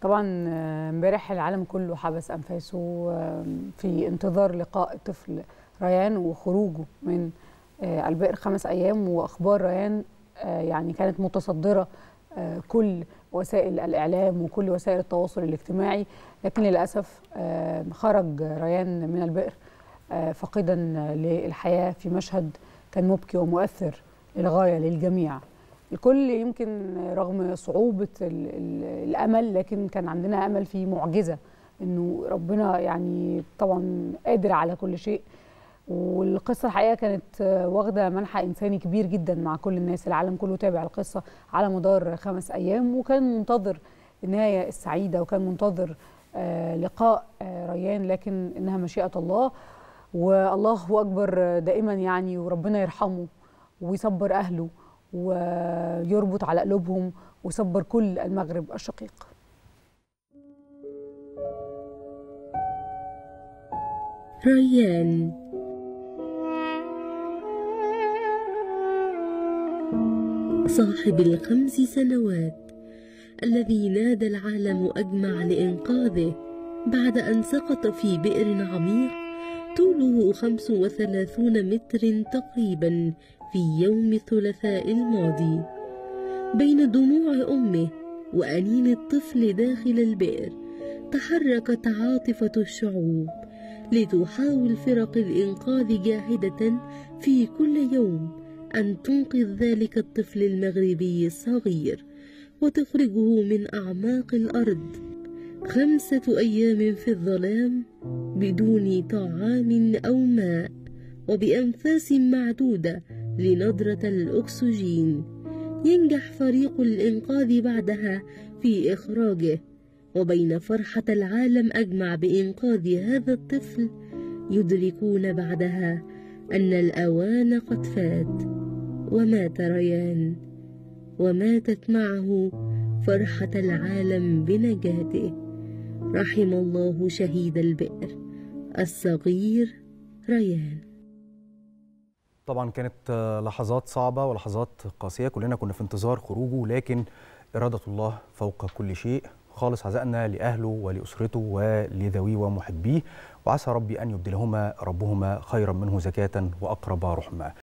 طبعا امبارح العالم كله حبس أنفاسه في انتظار لقاء الطفل ريان وخروجه من البئر 5 أيام. وأخبار ريان يعني كانت متصدرة كل وسائل الإعلام وكل وسائل التواصل الاجتماعي، لكن للأسف خرج ريان من البئر فاقدا للحياة في مشهد كان مبكي ومؤثر للغاية للجميع. الكل يمكن رغم صعوبة الأمل، لكن كان عندنا أمل في معجزة، إنه ربنا يعني طبعا قادر على كل شيء. والقصة الحقيقة كانت واخدة منحى إنساني كبير جدا مع كل الناس. العالم كله تابع القصة على مدار 5 أيام، وكان منتظر النهاية السعيدة، وكان منتظر لقاء ريان، لكن إنها مشيئة الله، والله أكبر دائما يعني. وربنا يرحمه ويصبر أهله ويربط على قلوبهم ويصبر كل المغرب الشقيق. ريان صاحب ال5 سنوات الذي نادى العالم أجمع لإنقاذه بعد أن سقط في بئر عميق طوله 35 متر تقريبا في يوم الثلاثاء الماضي. بين دموع أمه وأنين الطفل داخل البئر تحركت عاطفة الشعوب لتحاول فرق الإنقاذ جاهدة في كل يوم أن تنقذ ذلك الطفل المغربي الصغير وتخرجه من أعماق الأرض. 5 أيام في الظلام بدون طعام أو ماء وبأنفاس معدودة لندرة الأكسجين. ينجح فريق الإنقاذ بعدها في إخراجه، وبين فرحة العالم أجمع بإنقاذ هذا الطفل يدركون بعدها أن الأوان قد فات، ومات ريان، وماتت معه فرحة العالم بنجاته. رحم الله شهيد البئر الصغير ريان. طبعا كانت لحظات صعبة ولحظات قاسية، كلنا كنا في انتظار خروجه، لكن إرادة الله فوق كل شيء. خالص عزائنا لأهله ولأسرته ولذويه ومحبيه، وعسى ربي أن يبدلهما ربهما خيرا منه زكاة وأقرب رحمة.